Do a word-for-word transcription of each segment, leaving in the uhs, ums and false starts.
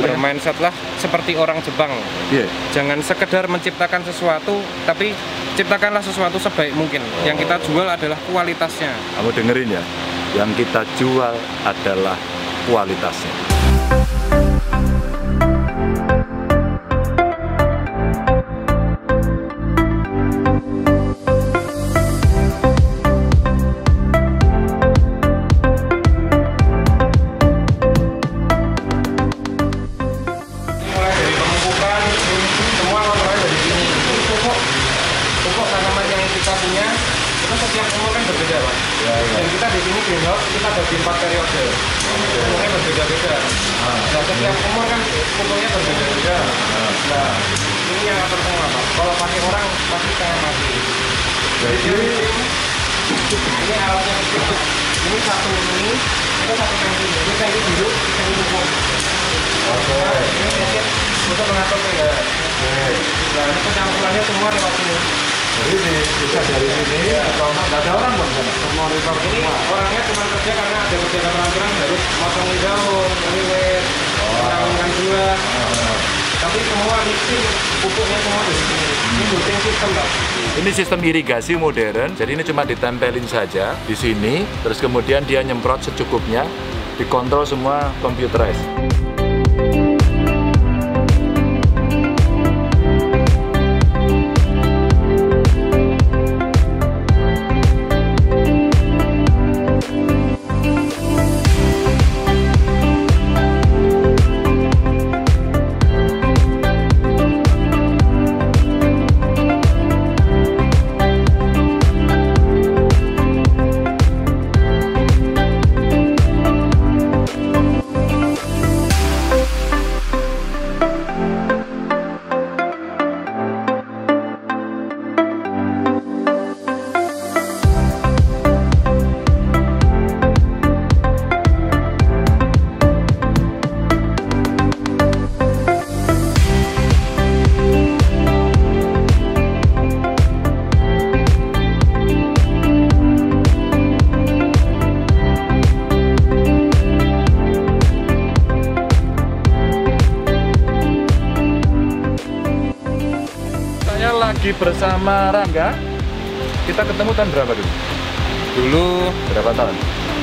Bermindset lah seperti orang Jepang. Yeah. Jangan sekedar menciptakan sesuatu, tapi ciptakanlah sesuatu sebaik mungkin. Oh. Yang kita jual adalah kualitasnya. Kamu dengerin ya, yang kita jual adalah kualitasnya. Setiap umur kan berbeda, Pak. Ya, ya. Dan kita di sini greenhouse kita bagi empat periode. Umurnya berbeda-beda. Ah. Nah, setiap umur kan pupuknya berbeda-beda. Ah. Nah, ini yang atur semua, Pak. Kalau pakai orang pasti setengah mati. Jadi ini alatnya kecil. Ini satu ini, itu satu tangki. Ini tangki biru, ini tangki pupuk. Oke. Nah, ini sedikit untuk mengatur pH. Oke. Nah, ini pencampurannya semua lewat sini. Jadi bisa dari sini, atau nggak ada orang bang sana? Monitor ini orangnya cuma kerja karena ada beberapa peraturan harus motongin daun, ngeliwet, orang dua. Tapi semua mixing pupuknya semua dari sini. Ini building system, Pak. Ini sistem irigasi modern, jadi ini cuma ditempelin saja di sini, terus kemudian dia nyemprot secukupnya, dikontrol semua computerized. Lagi bersama Rangga, kita ketemu tahun berapa dulu? Dulu berapa tahun?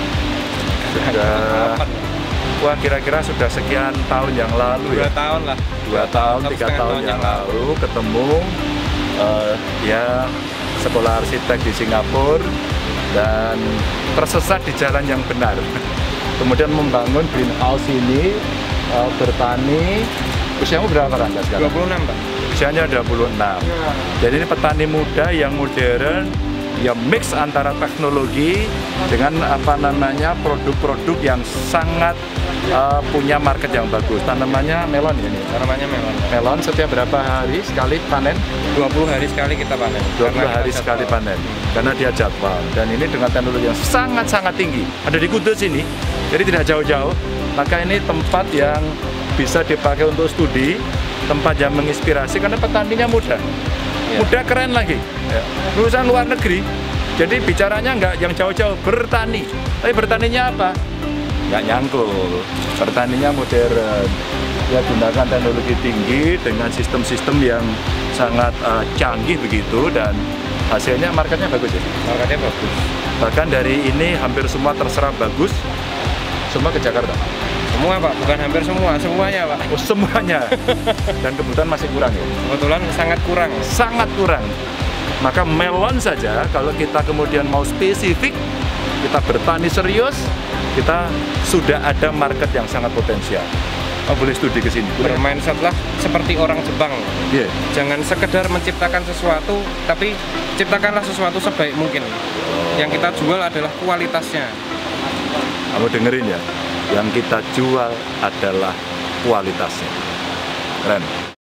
Sudah, wah kira-kira sudah sekian tahun yang lalu dua ya? tahun lah. Dua tahun, tiga tahun yang lalu ketemu, uh, ya sekolah arsitek di Singapura dan tersesat di jalan yang benar. Kemudian membangun greenhouse ini, uh, bertani. Usiamu berapa Rangga sekarang? dua puluh enam, Pak. Usianya dua puluh enam. Ya. Jadi ini petani muda yang modern, yang mix antara teknologi dengan apa namanya produk-produk yang sangat uh, punya market yang bagus. Tanamannya melon ini. Tanamannya melon. Melon setiap berapa hari sekali panen? dua puluh hari sekali kita panen. dua puluh hari sekali panen. Karena dia jadwal. Dan ini dengan teknologi yang sangat-sangat tinggi. Ada di Kudus ini. Jadi tidak jauh-jauh. Maka ini tempat yang bisa dipakai untuk studi, tempat yang menginspirasi karena petaninya muda, ya. Muda keren lagi, ya. Lulusan luar negeri. Jadi bicaranya nggak yang jauh-jauh, bertani. Tapi bertaninya apa? Nggak nyangkul. Bertaninya modern. Dia gunakan teknologi tinggi dengan sistem-sistem yang sangat uh, canggih begitu dan hasilnya marketnya bagus ya. Marketnya bagus. Bahkan dari ini hampir semua terserap bagus. Semua ke Jakarta. Semua, Pak, bukan hampir semua, semuanya, Pak. Oh, semuanya. Dan kebetulan masih kurang ya? Kebetulan sangat kurang. Sangat kurang. Maka melon saja, kalau kita kemudian mau spesifik, kita bertani serius, kita sudah ada market yang sangat potensial. Oh, boleh studi ke sini. Bermindset lah seperti orang Jepang. Yeah. Jangan sekedar menciptakan sesuatu, tapi ciptakanlah sesuatu sebaik mungkin. Oh. Yang kita jual adalah kualitasnya. Kamu dengerin ya? Yang kita jual adalah kualitasnya. Keren.